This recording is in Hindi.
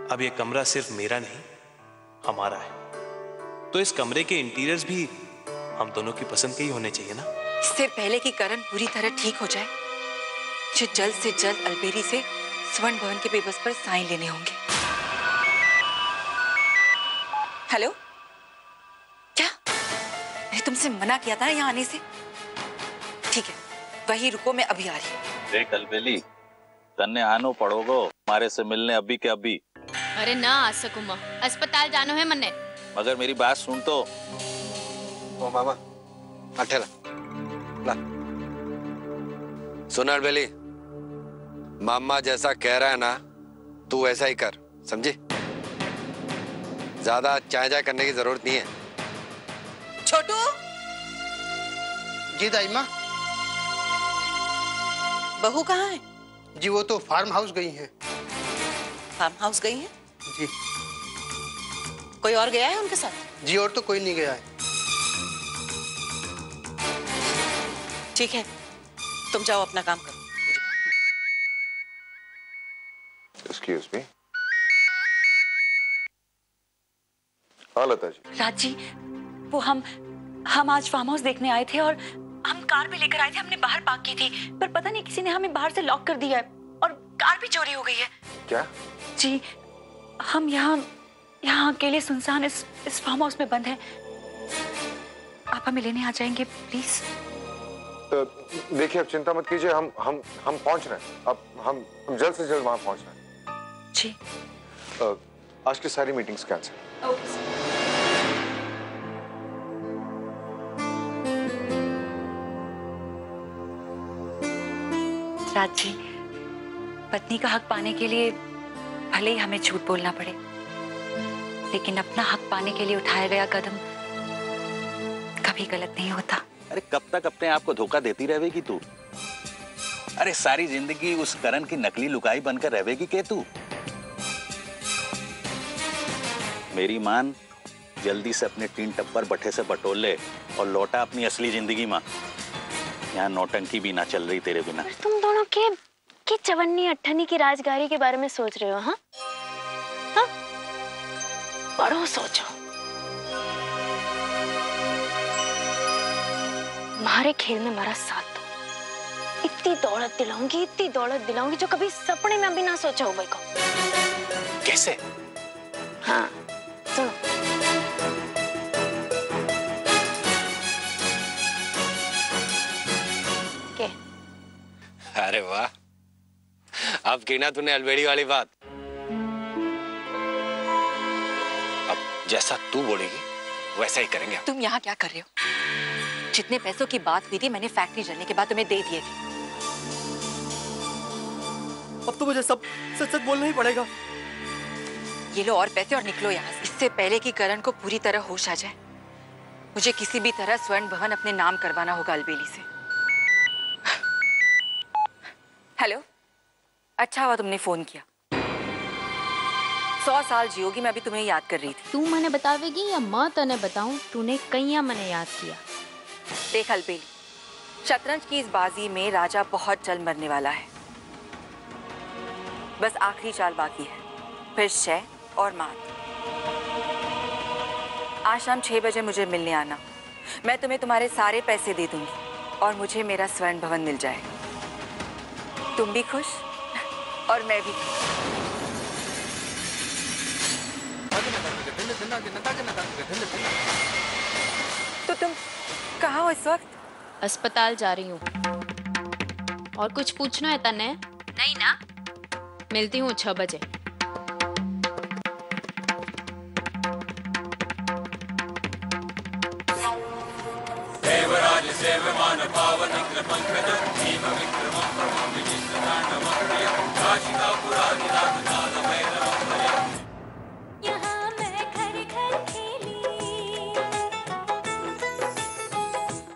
अब ये कमरा सिर्फ मेरा नहीं, हमारा है। तो इस कमरे के इंटीरियर्स भी हम दोनों की पसंद के ही होने चाहिए ना। इससे पहले कि करण पूरी तरह ठीक हो जाए, मुझे जल्द से जल्द अलबेली से स्वर्ण भवन के पेपर्स पर साइन लेने होंगे। हेलो, क्या मैंने तुमसे मना किया था यहाँ आने से? ठीक है, वही रुको, मैं अभी आ रही हूँ। देख अलबेली, तन्ने आनो पड़ोगो हमारे से मिलने अभी के अभी। अरे ना आ सकूं माँ, अस्पताल जानो है मन्ने। मगर मेरी बात सुन तो। ओ मामा, अठेला ला। सुन अलबेली, मामा जैसा कह रहा है ना, तू ऐसा ही कर, समझी? ज्यादा चाय चाय करने की जरूरत नहीं है। छोटू। जी दाई माँ। बहू कहाँ है? जी वो तो फार्म हाउस गई हैं। फार्म हाउस गई हैं? जी। कोई और गया है उनके साथ? जी और तो कोई नहीं गया है। ठीक है, तुम जाओ अपना काम करो। Excuse me. हाँ लता जी। राज जी, वो हम आज फार्म हाउस देखने आए थे और हम कार भी लेकर आए थे, हमने बाहर पार्क की थी, पर पता नहीं किसी ने हमें बाहर से लॉक कर दिया है और कार भी चोरी हो गई है। क्या? जी, हम यहाँ अकेले सुनसान इस फार्म हाउस में बंद हैं। आप हमें लेने आ जाएंगे प्लीज? देखिए, अब चिंता मत कीजिए, हम पहुंच रहे हैं। अब हम जल्द से जल्द वहां पहुंच रहे हैं। जी। आज की सारी meetings cancel. Okay sir. Raj ji, पत्नी का हक पाने के लिए भले ही हमें झूठ बोलना पड़े, लेकिन अपना हक पाने के लिए उठाया गया कदम कभी गलत नहीं होता। अरे कब तक अपने आप को धोखा देती रहेगी तू? अरे सारी जिंदगी उस करण की नकली लुकाई बनकर रहेगी के तू? मेरी मान, जल्दी से अपने टीन टप्पर बट्टे से बटोर ले और लौटा अपनी असली जिंदगी मां। यहाँ नौटंकी भी ना चल रही तेरे बिना। तुम दोनों के चवन्नी अट्ठनी की राजगारी के बारे में सोच रहे हो? हाँ हाँ, बड़ो सोचो। हमारे खेल में हमारा साथ दो। इतनी दौलत दिलाऊंगी जो कभी सपने में भी ना सोचा हो भाई को। कैसे? हाँ सुनो, क्या? अरे वाह, अब की ना तूने अलबेली वाली बात। अब जैसा तू बोलेगी वैसा ही करेंगे। तुम यहाँ क्या कर रहे हो? जितने पैसों की बात हुई थी मैंने फैक्ट्री जलने के बाद तुम्हें दे दिए थे। अब तो मुझे सब सच सच बोलना ही पड़ेगा। ये लो और पैसे और निकलो यहाँ से। इससे पहले कि करण को पूरी तरह होश आ जाए, मुझे किसी भी तरह स्वर्ण भवन अपने नाम करवाना होगा अलबेली से। हेलो, अच्छा हुआ तुमने फोन किया। 100 साल जियोगी, मैं अभी तुम्हें याद कर रही थी। तू मने बतावेगी या मैं तने बताऊं? तूने कईया मने याद किया। देख अलबेली, शतरंज की इस बाजी में राजा बहुत जल्द मरने वाला है। बस आखिरी चाल बाकी है, फिर शय और मात। आज शाम 6 बजे मुझे मिलने आना। मैं तुम्हें तुम्हारे सारे पैसे दे दूंगी और मुझे मेरा स्वर्ण भवन मिल जाएगा। तुम भी खुश और मैं भी। तो तुम कहाँ हो इस वक्त? अस्पताल जा रही हूँ। और कुछ पूछना है तने? नहीं ना? मिलती हूँ 6 बजे। देवराज सेवमान पावन विक्रम